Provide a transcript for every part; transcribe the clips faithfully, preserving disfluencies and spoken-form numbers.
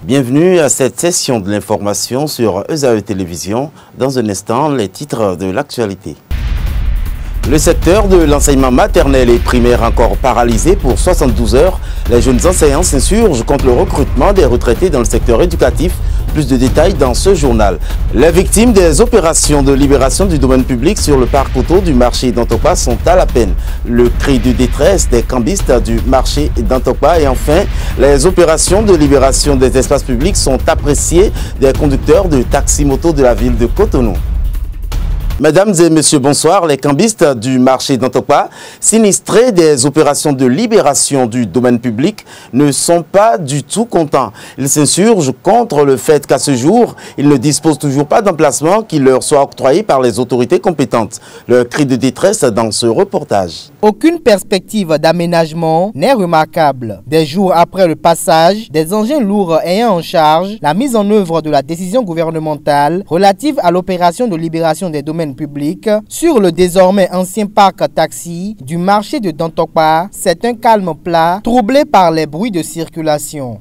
Bienvenue à cette session de l'information sur E S A E Télévision. Dans un instant, les titres de l'actualité. Le secteur de l'enseignement maternel et primaire encore paralysé pour soixante-douze heures. Les jeunes enseignants s'insurgent contre le recrutement des retraités dans le secteur éducatif. Plus de détails dans ce journal. Les victimes des opérations de libération du domaine public sur le parc auto du marché d'Antokpa sont à la peine. Le cri de détresse des cambistes du marché d'Antokpa et enfin, les opérations de libération des espaces publics sont appréciées des conducteurs de taxi-moto de la ville de Cotonou. Mesdames et messieurs, bonsoir. Les cambistes du marché d'Antokpa, sinistrés des opérations de libération du domaine public, ne sont pas du tout contents. Ils s'insurgent contre le fait qu'à ce jour, ils ne disposent toujours pas d'emplacement qui leur soit octroyé par les autorités compétentes. Le cri de détresse dans ce reportage. Aucune perspective d'aménagement n'est remarquable. Des jours après le passage des engins lourds ayant en charge la mise en œuvre de la décision gouvernementale relative à l'opération de libération des domaines public sur le désormais ancien parc taxi du marché de Dantokpa, c'est un calme plat troublé par les bruits de circulation.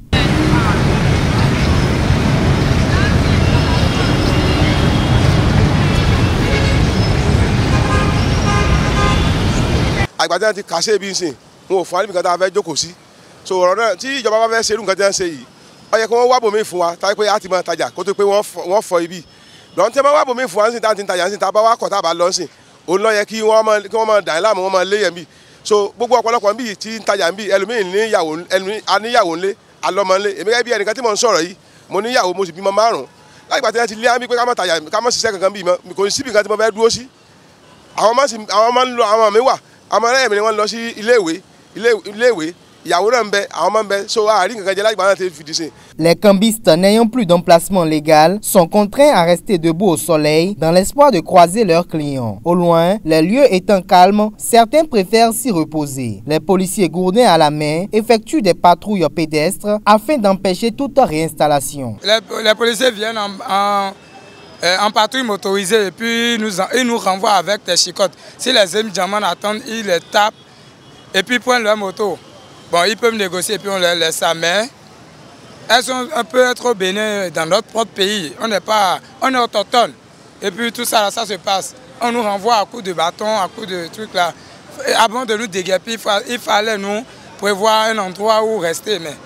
Àgbàdo ti kàṣe ibi ìsìn wọn ò fún wa níbi kan tá a fẹ́ jókòó sí so ọ̀rọ̀ náà tí ìjọba bá fẹ́ ṣerú nǹkan tí wọ́n ń ṣe yìí ó yẹ kí wọ́n wá bòmí fún wa táyé pé á ti máa tajà kó tó pé wọ́n fọ ibi lọ́n tí wọ́n wá bòmí fún wa nísìn tá a ti ń tajà nísìn tá a bá wá kọ̀ tá a bá lọ nísìn òun ló yẹ kí wọ́n máa dà láàmú wọ́n máa lé yẹn bí so gbogbo ọ̀pọ̀lọpọ̀ níbi tí ń tajà níbi ẹlòmíì níyàwó ńlé alọ́mọ ńlé èmi gẹ́gẹ́ bí ẹnìkan tí mò ń sọ̀rọ̀ yìí mo níyàwó mo sì bímọ márùn-ún láì gbà tí wọ́n ti lé àmì pé ká má tajà ká má ṣiṣẹ́ kankan bí mọ́ kò síbi kan tí mo fẹ́ dúró sí àwọn ọmọ ń lọ àwọn mi wà àwọn ọmọ ni wọ́n lọ sí iléèwé iléèwé ìyàwó náà ń bẹ àwọn ọmọ ń bẹ so àárín kankan jẹ láì gbà náà ti fìdí sí. Les cambistes n'ayant plus d'emplacement légal sont contraints à rester debout au soleil dans l'espoir de croiser leurs clients. Au loin, les lieux étant calmes, certains préfèrent s'y reposer. Les policiers gourdins à la main effectuent des patrouilles pédestres afin d'empêcher toute réinstallation. Les, les policiers viennent en, en, en patrouille motorisée et puis nous, ils nous renvoient avec des chicottes. Si les émigrants attendent, ils les tapent et puis prennent leur moto. Bon, ils peuvent négocier et puis on les laisse à main. Elles sont un peu trop bénies dans notre propre pays. On n'est pas, on est autochtone. Et puis tout ça, ça se passe. On nous renvoie à coups de bâton, à coups de trucs là. Et avant de nous déguerpir, il fallait nous prévoir un endroit où rester. Mais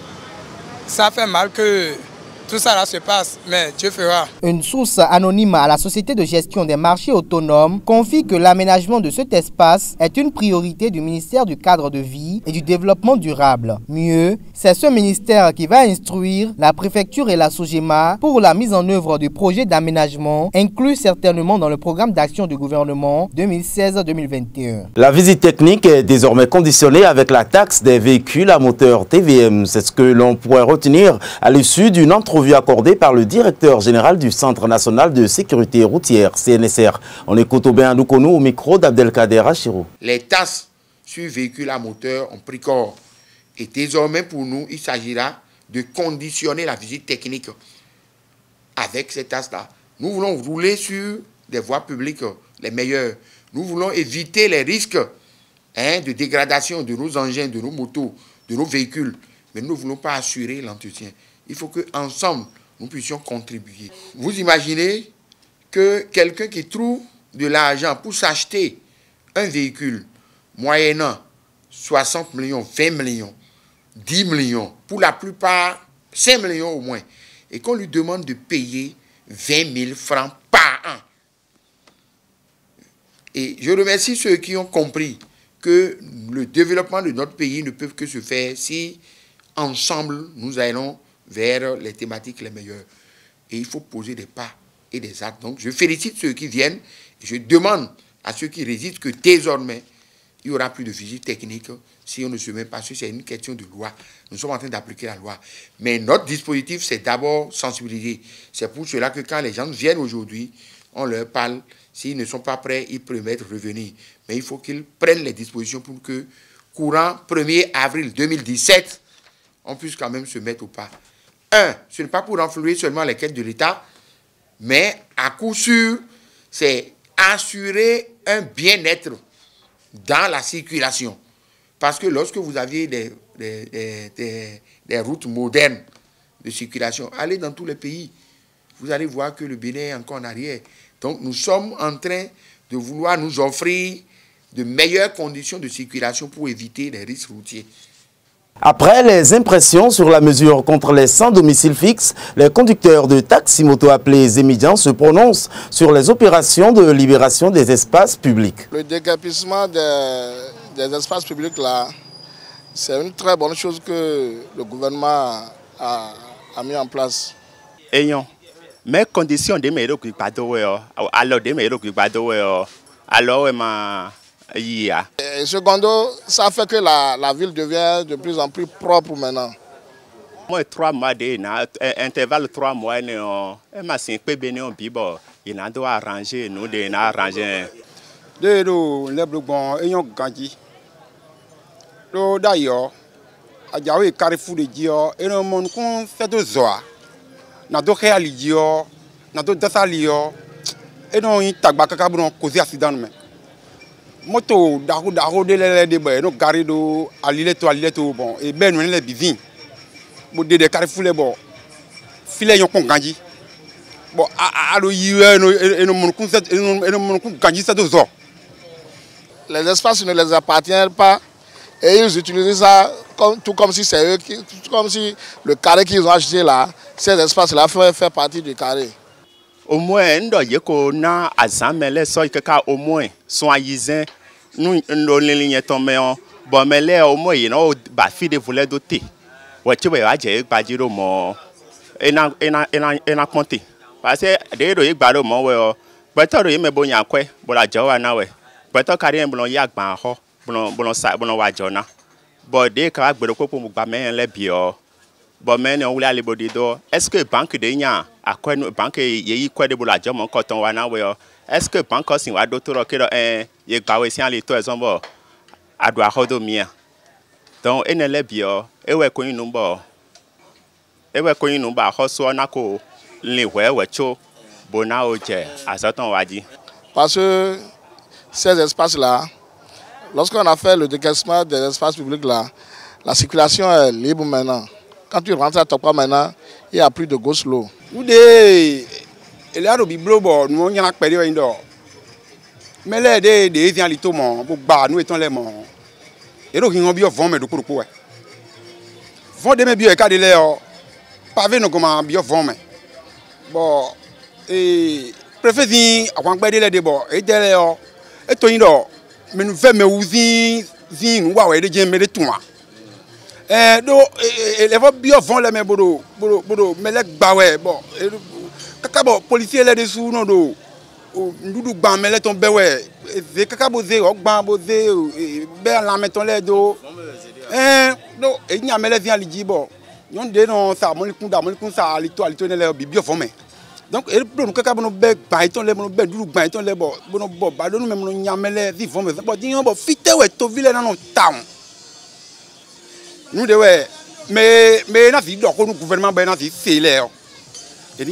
ça fait mal que tout ça là se passe, mais Dieu fera. Une source anonyme à la société de gestion des marchés autonomes confie que l'aménagement de cet espace est une priorité du ministère du cadre de vie et du développement durable. Mieux, c'est ce ministère qui va instruire la préfecture et la SOGEMA pour la mise en œuvre du projet d'aménagement inclus certainement dans le programme d'action du gouvernement deux mille seize deux mille vingt et un. La visite technique est désormais conditionnée avec la taxe des véhicules à moteur T V M. C'est ce que l'on pourrait retenir à l'issue d'une entrevue accordée par le directeur général du Centre national de sécurité routière, C N S R. On écoute Aubin Adoukonou au micro d'Abdelkader Achirou. Les taxes sur véhicules à moteur ont pris corps. Et désormais, pour nous, il s'agira de conditionner la visite technique avec ces taxes-là. Nous voulons rouler sur des voies publiques les meilleures. Nous voulons éviter les risques hein, de dégradation de nos engins, de nos motos, de nos véhicules. Mais nous ne voulons pas assurer l'entretien. Il faut qu'ensemble, nous puissions contribuer. Vous imaginez que quelqu'un qui trouve de l'argent pour s'acheter un véhicule moyennant soixante millions, vingt millions, dix millions, pour la plupart cinq millions au moins, et qu'on lui demande de payer vingt mille francs par an. Et je remercie ceux qui ont compris que le développement de notre pays ne peut que se faire si ensemble nous allons vers les thématiques les meilleures. Et il faut poser des pas et des actes. Donc je félicite ceux qui viennent et je demande à ceux qui résistent que désormais, il n'y aura plus de visite technique si on ne se met pas sur. C'est une question de loi. Nous sommes en train d'appliquer la loi. Mais notre dispositif, c'est d'abord sensibiliser. C'est pour cela que quand les gens viennent aujourd'hui, on leur parle. S'ils ne sont pas prêts, ils promettent revenir. Mais il faut qu'ils prennent les dispositions pour que, courant premier avril deux mille dix-sept, on puisse quand même se mettre au pas. Un, ce n'est pas pour renflouer seulement les caisses de l'État, mais à coup sûr, c'est assurer un bien-être dans la circulation. Parce que lorsque vous aviez des, des, des, des, des routes modernes, de circulation. Allez dans tous les pays, vous allez voir que le Bénin est encore en arrière. Donc nous sommes en train de vouloir nous offrir de meilleures conditions de circulation pour éviter les risques routiers. Après les impressions sur la mesure contre les sans domicile fixe, les conducteurs de taxi-moto appelés émigrants se prononcent sur les opérations de libération des espaces publics. Le déguerpissement des, des espaces publics là, c'est une très bonne chose que le gouvernement a, a mis en place. Ayons, mes conditions de mes alors de mes alors ma Et secondo, ça fait que la, la ville devient de plus en plus propre maintenant. Moi, trois mois de intervalle trois mois, et ma cinq peu bénéon bibo, il a doit arranger, nous de n'a arrangé. De nous, les blocs, ayons gagné. D'ailleurs, à Diawe Carrefour de Dio, et le monde qu'on fait de Zoa, n'a d'autres réalités, n'a d'autres dassalio, et non, il t'a pas capable de causer accident. Moto daru daru de lele de boy no gari do alile to alile to bon e ben le bizin bo de de Carrefour le bon file yon kon ganji bon a alo yiwe no eno mon kun set eno mon kun ganji ça do zo. Les espaces ne les appartiennent pas et ils utilisent ça comme tout comme si c'est eux qui comme si le carré qu'ils ont acheté là, ces espaces là fait fait partie du carré. Au moins, ndo yeko na azamele so ikeka au moins soyisant nous ndo ligne tombe on bon mais là au moins no ba fi de voler doté wa ti ba je gba jiro mo ena ena ena ena ponte parce que de do igba do mo we o beto do yeme bo nya kwe bo la jo wa na we beto kari en bo ya gba ho bo bo sa bo wa jo na bo de ka gbe do popo mo gba me le bi o bo me ne o wule ale bo di do est-ce que banque de nya akwa no banque ye quoi de bo la jo mo ko ton wa na we o est-ce que banque si wa do to ro ke do eh ye gba we si an le to ezonbo adwa ho do mia donc ene le bi o e we ko yin no bo e we ko yin no ba ho so na ko le we we cho bona o je asaton waji. Parce que ces espaces là, lorsqu'on a fait le décaissement des espaces publics là, la circulation est libre maintenant. Quand tu rentres à Tokwa maintenant, il n'y a plus de go slow. Ou des il a robi blobo nous on y a péré indo mais les des des gens li to mon bo gba nous étant les mon et donc ils ont bien vont mais de kuruku ouais vont de me bio e ka de le o pavé no comment bio vont mais bon et préfet avant gba de le de bon et de le o et to indo mais nous fait mais uzin zin wa we de je me de toa eh do et les bio vont les mais bodo bodo bodo mais les gba ouais bon kakabo policier là dessous non do ndudu gba mele ton bewe ze kakabo ze ogba bo ze be la meton le do eh do e nya mele vian li jibo yon de non ça mo likun da mo likun sa ali to ali to ne le bi bio fome donc e do kakabo no be gba ton le mo be ndudu gba ton le bo bo no bo ba do no me mo nya mele vi fome bo di yon bo fite we to vile na no town nous de we mais mais na fi do ko nu gouvernement be na fi se le o et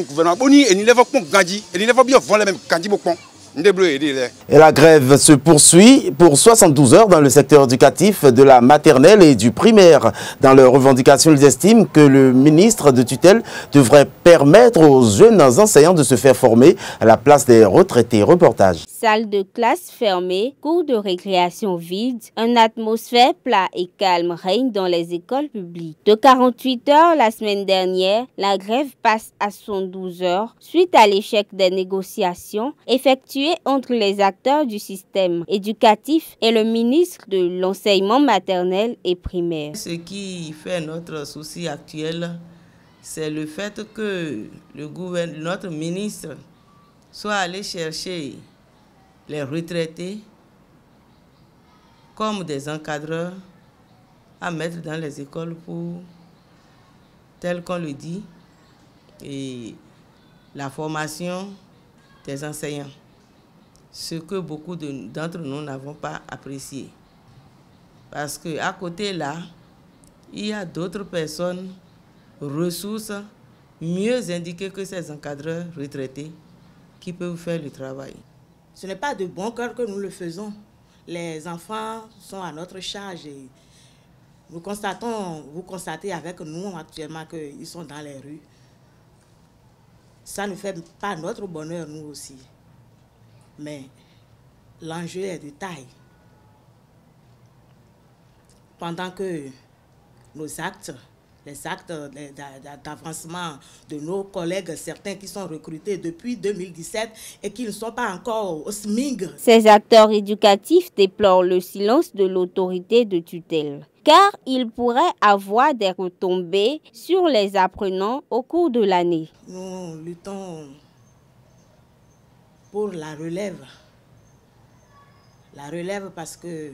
la grève se poursuit pour soixante-douze heures dans le secteur éducatif de la maternelle et du primaire. Dans leurs revendications, ils estiment que le ministre de tutelle devrait permettre aux jeunes enseignants de se faire former à la place des retraités. Reportage. Salle de classe fermée, cours de récréation vide, une atmosphère plat et calme règne dans les écoles publiques. De quarante-huit heures la semaine dernière, la grève passe à soixante-douze heures suite à l'échec des négociations effectuées entre les acteurs du système éducatif et le ministre de l'enseignement maternel et primaire. Ce qui fait notre souci actuel, c'est le fait que le gouvernement, notre ministre soit allé chercher les retraités comme des encadreurs à mettre dans les écoles pour, tel qu'on le dit, et la formation des enseignants. Ce que beaucoup d'entre nous n'avons pas apprécié. Parce qu'à côté là, il y a d'autres personnes, ressources, mieux indiquées que ces encadreurs retraités qui peuvent faire le travail. Ce n'est pas de bon cœur que nous le faisons. Les enfants sont à notre charge. Et nous constatons, vous constatez avec nous actuellement qu'ils sont dans les rues. Ça ne fait pas notre bonheur, nous aussi. Mais l'enjeu est de taille. Pendant que nos actes, les actes d'avancement de nos collègues, certains qui sont recrutés depuis deux mille dix-sept et qui ne sont pas encore au S M I G. Ces acteurs éducatifs déplorent le silence de l'autorité de tutelle, car il pourrait avoir des retombées sur les apprenants au cours de l'année. Nous luttons pour la relève. La relève parce que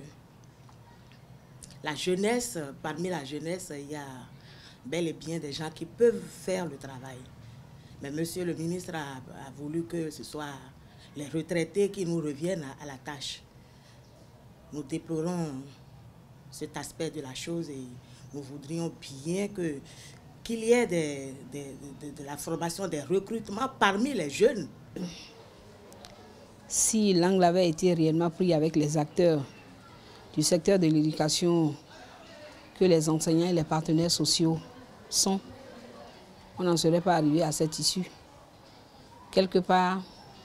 la jeunesse, parmi la jeunesse, il y a bel et bien des gens qui peuvent faire le travail. Mais monsieur le ministre a, a voulu que ce soit les retraités qui nous reviennent à, à la tâche. Nous déplorons cet aspect de la chose et nous voudrions bien que qu'il y ait des, des, de, de la formation, des recrutements parmi les jeunes. Si l'angle avait été réellement pris avec les acteurs du secteur de l'éducation que les enseignants et les partenaires sociaux sont, on n'en serait pas arrivé à cette issue. Quelque part,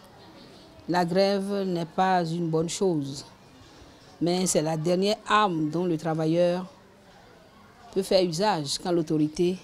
la grève n'est pas une bonne chose, mais c'est la dernière arme dont le travailleur peut faire usage quand l'autorité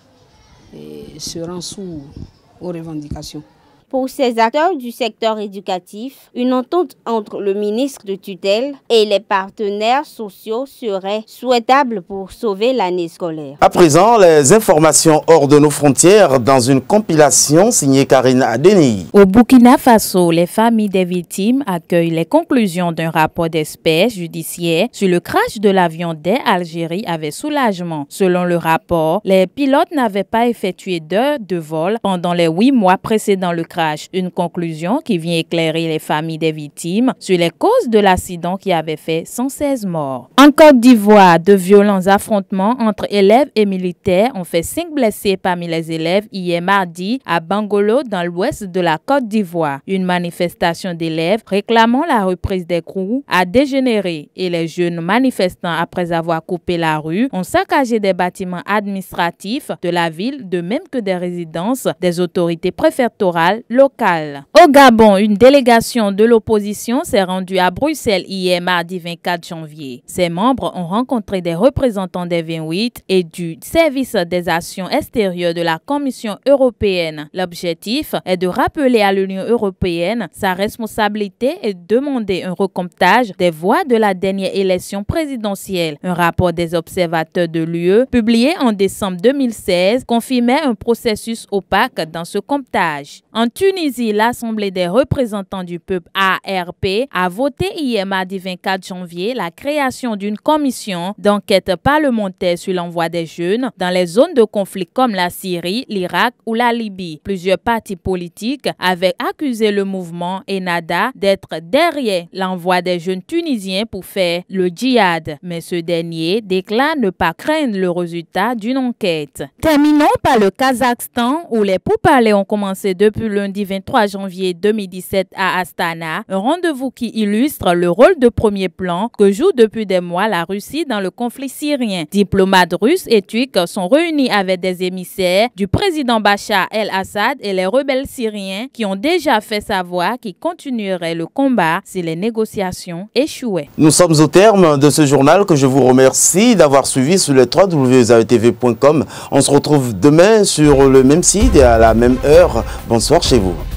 se rend sourd aux revendications. Pour ces acteurs du secteur éducatif, une entente entre le ministre de tutelle et les partenaires sociaux serait souhaitable pour sauver l'année scolaire. À présent, les informations hors de nos frontières dans une compilation signée Karine Adeni. Au Burkina Faso, les familles des victimes accueillent les conclusions d'un rapport d'experts judiciaires sur le crash de l'avion d'Air Algérie avec soulagement. Selon le rapport, les pilotes n'avaient pas effectué d'heures de vol pendant les huit mois précédant le crash. Une conclusion qui vient éclairer les familles des victimes sur les causes de l'accident qui avait fait cent seize morts. En Côte d'Ivoire, de violents affrontements entre élèves et militaires ont fait cinq blessés parmi les élèves hier mardi à Bangolo dans l'ouest de la Côte d'Ivoire. Une manifestation d'élèves réclamant la reprise des cours a dégénéré et les jeunes manifestants, après avoir coupé la rue, ont saccagé des bâtiments administratifs de la ville, de même que des résidences des autorités préfectorales locales. Au Gabon, une délégation de l'opposition s'est rendue à Bruxelles hier mardi vingt-quatre janvier. Ses membres ont rencontré des représentants des vingt-huit et du service des actions extérieures de la Commission européenne. L'objectif est de rappeler à l'Union européenne sa responsabilité et de demander un recomptage des voix de la dernière élection présidentielle. Un rapport des observateurs de l'U E publié en décembre deux mille seize confirmait un processus opaque dans ce comptage. En Tunisie, l'Assemblée des représentants du peuple A R P a voté hier mardi vingt-quatre janvier la création d'une commission d'enquête parlementaire sur l'envoi des jeunes dans les zones de conflit comme la Syrie, l'Irak ou la Libye. Plusieurs partis politiques avaient accusé le mouvement Ennahda d'être derrière l'envoi des jeunes tunisiens pour faire le djihad, mais ce dernier déclare ne pas craindre le résultat d'une enquête. Terminons par le Kazakhstan où les pourparlers ont commencé depuis lundi vingt-trois janvier deux mille dix-sept à Astana, un rendez-vous qui illustre le rôle de premier plan que joue depuis des mois la Russie dans le conflit syrien. Diplomates russes et turcs sont réunis avec des émissaires du président Bachar el-Assad et les rebelles syriens qui ont déjà fait savoir qu'ils continueraient le combat si les négociations échouaient. Nous sommes au terme de ce journal que je vous remercie d'avoir suivi sur le w w w point z a e t v point com. On se retrouve demain sur le même site et à la même heure. Bonsoir chez vous.